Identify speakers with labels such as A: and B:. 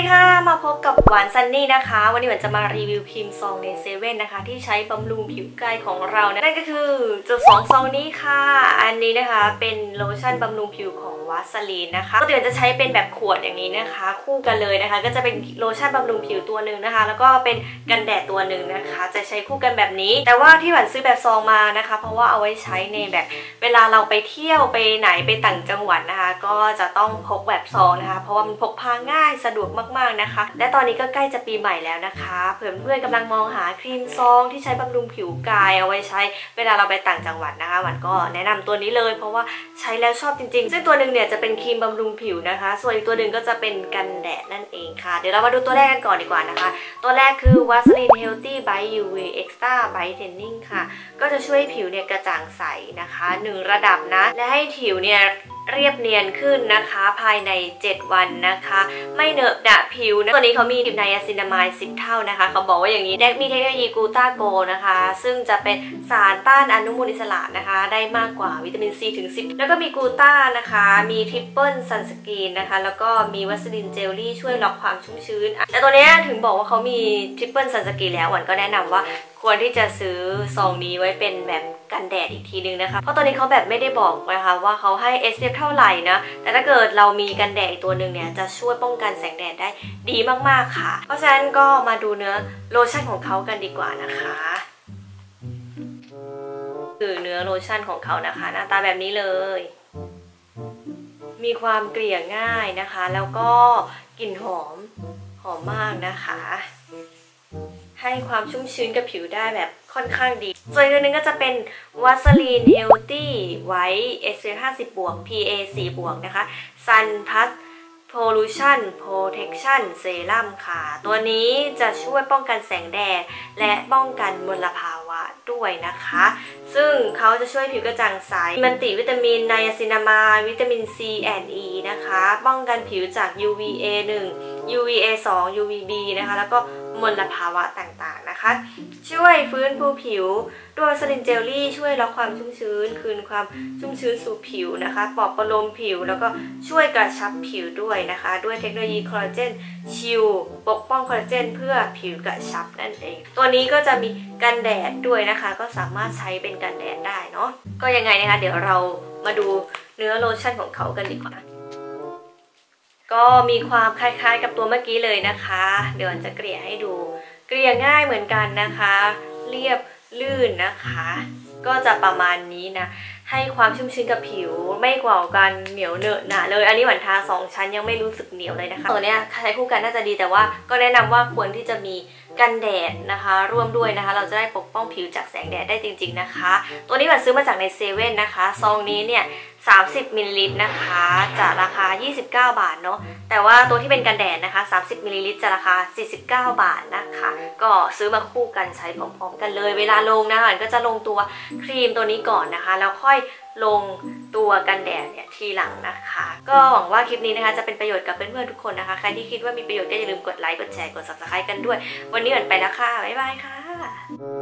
A: ดีค่ะมาพบกับหวานซันนี่นะคะวันนี้หวานจะมารีวิวครีมซองในเซเว่นนะคะที่ใช้บำรุงผิวกายของเรานั่นก็คือจุด2 ซองนี้ค่ะอันนี้นะคะเป็นโลชั่นบำรุงผิวของวาสลีนนะคะก็เดี๋ยวจะใช้เป็นแบบขวดอย่างนี้นะคะคู่กันเลยนะคะก็จะเป็นโลชั่นบำรุงผิวตัวหนึ่งนะคะแล้วก็เป็นกันแดดตัวหนึ่งนะคะจะใช้คู่กันแบบนี้แต่ว่าที่หวานซื้อแบบซองมานะคะเพราะว่าเอาไว้ใช้ในแบบเวลาเราไปเที่ยวไปไหนไปต่างจังหวัดนะคะก็จะต้องพกแบบซองนะคะเพราะว่ามันพกพาง่ายสะดวกมากๆนะคะและตอนนี้ก็ใกล้จะปีใหม่แล้วนะคะเพื่อนๆกำลังมองหาครีมซองที่ใช้บำรุงผิวกายเอาไว้ใช้เวลาเราไปต่างจังหวัดนะคะหวานก็แนะนำตัวนี้เลยเพราะว่าใช้แล้วชอบจริงๆซึ่งตัวหนึ่งเนี่ยจะเป็นครีมบำรุงผิวนะคะส่วนอีกตัวหนึ่งก็จะเป็นกันแดดนั่นเองค่ะเดี๋ยวเรามาดูตัวแรกกันก่อนดีกว่านะคะตัวแรกคือ Vaseline Healthy Bright UV Extra Brightening ค่ะก็จะช่วยผิวเนี่ยกระจ่างใสนะคะ1ระดับนะและให้ผิวเนี่ยเรียบเนียนขึ้นนะคะภายใน7วันนะคะไม่เหนอะหนะผิวนะตัวนี้เขามีไนอาซินามายด์10 เท่านะคะเขาบอกว่าอย่างนี้มีเทคโนโลยีกลูตาโกนะคะซึ่งจะเป็นสารต้านอนุมูลอิสระนะคะได้มากกว่าวิตามินซีถึง10แล้วก็มีกลูตานะคะมีทริปเปิลซันสกรีนนะคะแล้วก็มีวัสลินเจลลี่ช่วยล็อกความชุ่มชื้นแต่ตัวนี้ถึงบอกว่าเขามีทริปเปิลซันสกรีนแล้วหวานก็แนะนำว่าควรที่จะซื้อซองนี้ไว้เป็นแบบกันแดดอีกทีนึงนะคะเพราะตอนนี้เขาแบบไม่ได้บอกนะคะว่าเขาให้ SPF เท่าไหร่นะแต่ถ้าเกิดเรามีกันแดดอีกตัวหนึ่งเนี่ยจะช่วยป้องกันแสงแดดได้ดีมากๆค่ะเพราะฉะนั้นก็มาดูเนื้อโลชั่นของเขากันดีกว่านะคะคือเนื้อโลชั่นของเขานะคะหน้าตาแบบนี้เลยมีความเกลี่ยง่ายนะคะแล้วก็กลิ่นหอมมากนะคะให้ความชุ่มชื้นกับผิวได้แบบค่อนข้างดีส่วนอีกตัวนึงก็จะเป็น Vaseline Healthy White SPF 50 บวก PA 4 บวกนะคะ Sun Plus Pollution Protection Serum ค่ะตัวนี้จะช่วยป้องกันแสงแดดและป้องกันมลภาวะด้วยนะคะซึ่งเขาจะช่วยผิวกระจ่างใสมันติวิตามินไนอาซินามายด์วิตามิน C and E นะคะป้องกันผิวจาก UVA 1 UVA 2 UVB นะคะแล้วก็มลภาวะต่างๆนะคะช่วยฟื้นฟูผิวด้วยวัสลินเจลลี่ช่วยล็อกความชุ่มชื้นคืนความชุ่มชื้นสู่ผิวนะคะปลอบประโลมผิวแล้วก็ช่วยกระชับผิวด้วยนะคะด้วยเทคโนโลยีคอลลาเจนชิลปกป้องคอลลาเจนเพื่อผิวกระชับนั่นเองตัวนี้ก็จะมีกันแดดด้วยนะคะก็สามารถใช้เป็นกันแดดได้เนาะก็ยังไงนะคะเดี๋ยวเรามาดูเนื้อโลชั่นของเขากันดีกว่าก็มีความคล้ายๆกับตัวเมื่อกี้เลยนะคะเดี๋ยวจะเกลี่ยให้ดูเกลี่ยง่ายเหมือนกันนะคะเรียบลื่นนะคะก็จะประมาณนี้นะให้ความชุ่มชื้นกับผิวไม่กว่ากันเหนียวเหนอะหนะเลยอันนี้หวานทา2 ชั้นยังไม่รู้สึกเหนียวเลยนะคะตัวเนี้ยใช้คู่กันน่าจะดีแต่ว่าก็แนะนำว่าควรที่จะมีกันแดดนะคะร่วมด้วยนะคะเราจะได้ปกป้องผิวจากแสงแดดได้จริงๆนะคะตัวนี้หวานซื้อมาจากในเซเว่นนะคะซองนี้เนี่ย30 มิลลิลิตรนะคะจะราคา29 บาทเนาะแต่ว่าตัวที่เป็นกันแดดนะคะ30 มิลลิลิตรจะราคา49 บาทนะคะก็ซื้อมาคู่กันใช้พร้อมๆกันเลยเวลาลงนะก็จะลงตัวครีมตัวนี้ก่อนนะคะแล้วค่อยลงตัวกันแดดเนี่ยทีหลังนะคะก็หวังว่าคลิปนี้นะคะจะเป็นประโยชน์กับเพื่อนๆทุกคนนะคะใครที่คิดว่ามีประโยชน์ก็อย่าลืมกดไลค์กดแชร์กด Subscribe กันด้วยวันนี้หวานไปแล้วค่ะบ๊ายบายค่ะ